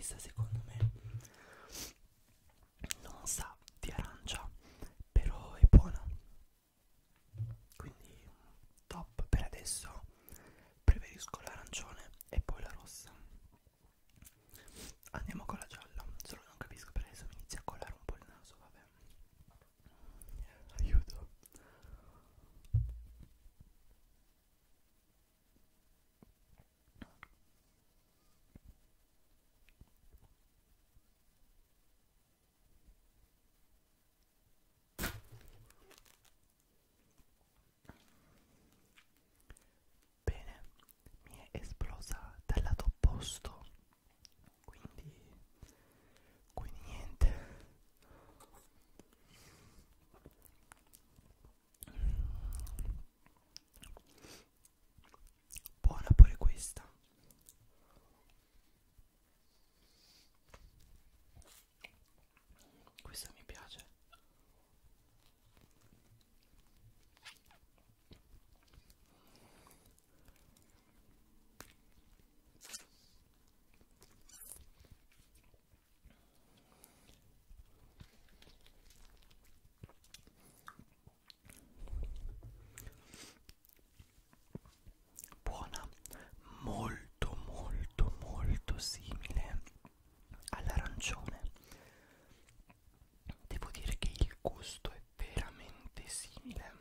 questa secondo me non sa di arancia, però è buona, quindi top. Per adesso preferisco l'arancione e poi la rossa. Andiamo con la gialla, solo non capisco per adesso mi inizia a colare un po' il naso, vabbè. Aiuto. Bene, mi è esplosa dal lato opposto, quindi niente. Buona pure questa. Questa mi piace. Buona, molto molto molto simile all'arancione. Devo dire che il gusto è veramente simile,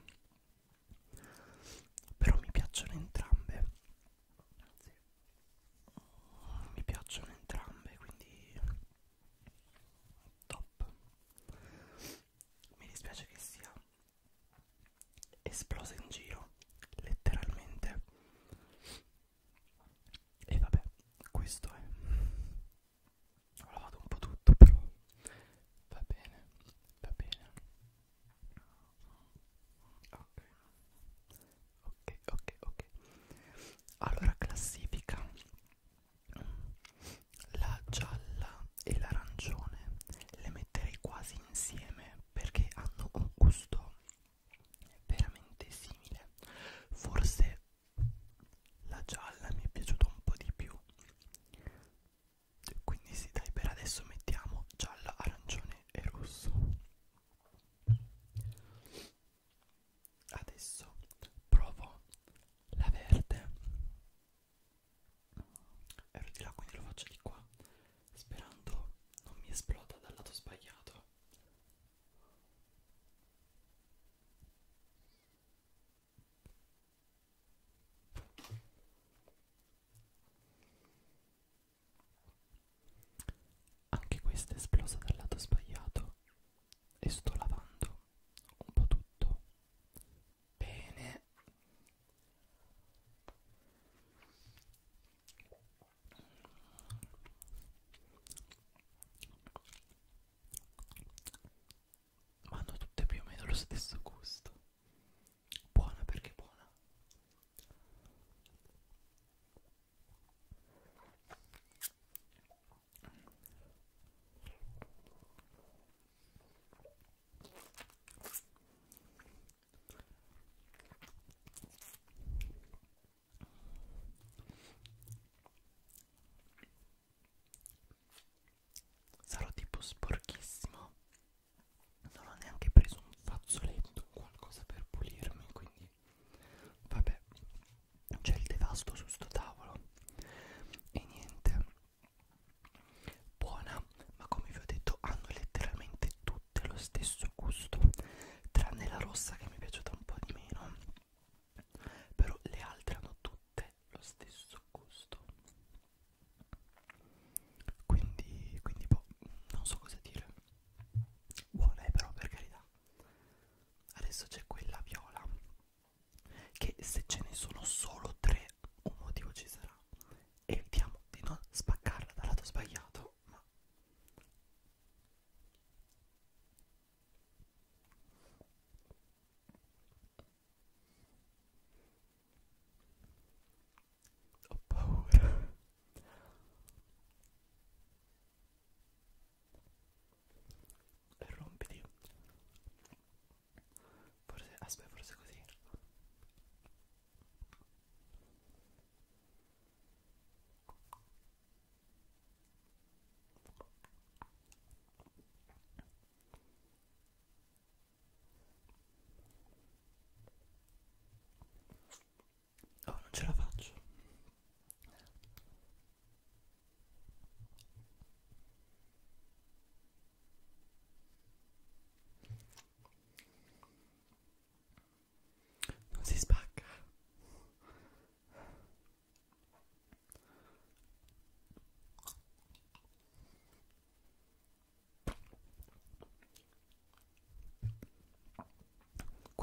però mi piacciono entrambe. Sì, mi piacciono entrambe, quindi top. Mi dispiace che sia esplosa in giro, letteralmente. E vabbè, questo è. Ho lavato un po' tutto, però va bene, va bene. Ok, ok. Allora, classifica. La gialla e l'arancione le metterei quasi insieme perché hanno un gusto veramente simile. Forse la gialla mi è piaciuta un po' di più, quindi sì, dai, per adesso mettiamo gialla, arancione e rosso. Adesso provo la verde. Ero di là, quindi lo faccio di qua, sperando non mi esploda dal lato sbagliato. Anche questa è esplosa dal lato sbagliato e sto lavando un po' tutto. Bene. Ma hanno tutte più o meno lo stesso gusto. Buona perché buona. Sarò tipo sporchissimo. Non ho neanche preso un fazzoletto, qualcosa per pulirmi, quindi vabbè, c'è il devasto su sto tavolo. E niente. Buona, ma come vi ho detto hanno letteralmente tutte lo stesso gusto, tranne la rossa che mi è piaciuta un po' di meno, però le altre hanno tutte lo stesso gusto. Quindi boh, non so cosa dire. Buona, però, per carità. Adesso c'è quella viola, che se ce ne sono solo tre un motivo ci sarà. Evitiamo di non spaccarla dal lato sbagliato, ma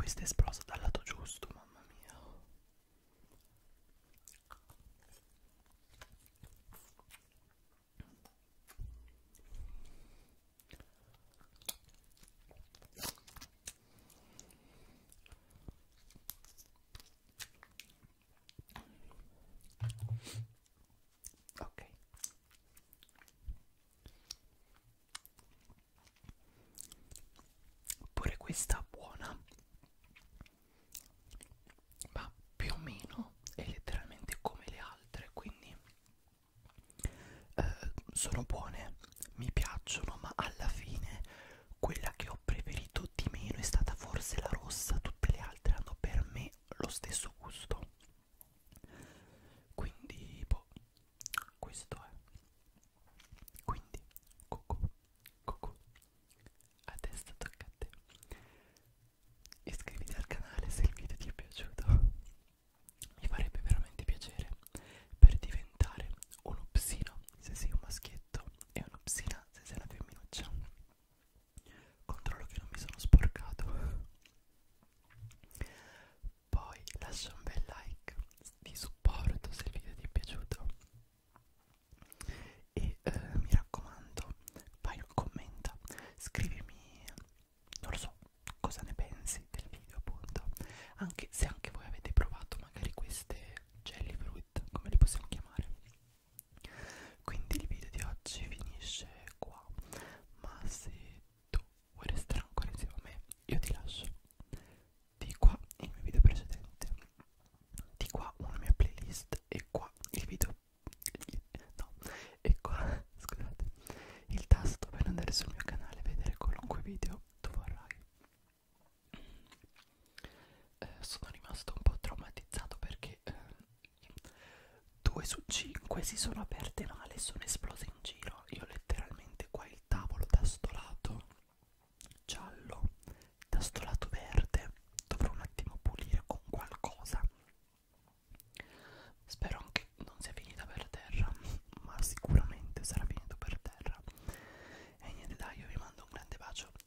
questa è esplosa dal lato giusto, mamma mia. Ok. Pure questa buona, ma più o meno è letteralmente come le altre, quindi sono buone, mi piacciono, ma alla fine quella che ho preferito di meno è stata forse la rossa. Tutte le altre hanno per me lo stesso gusto, quindi boh, questo è. Quindi cucù, cucù, adesso tocca a te. Iscriviti al canale se il video ti è piaciuto, mi farebbe veramente piacere, per diventare un upsino se sei un maschietto e un'upsina se sei una femminuccia. Controllo che non mi sono sporcato. Poi lascia un bel like di supporto se il video ti è piaciuto e mi raccomando, vai, commenta, scrivimi, non lo so, cosa ne pensi del video, appunto, anche se anche voi avete provato magari queste jelly fruit, come li possiamo chiamare. Quindi il video di oggi finisce qua, ma se tu vuoi restare ancora insieme a me, io ti lascio di qua il mio video precedente, di qua una mia playlist e qua il video, no, e qua, scusate, il tasto per andare sul mio canale e vedere qualunque video tu vorrai. Sono rimasto un po' traumatizzato perché 2 su 5 si sono aperte male e sono esplose in giro. Io letteralmente qua il tavolo da sto lato giallo, da sto lato verde, dovrò un attimo pulire con qualcosa. Spero anche non sia finita per terra, ma sicuramente sarà finito per terra. E niente, dai, io vi mando un grande bacio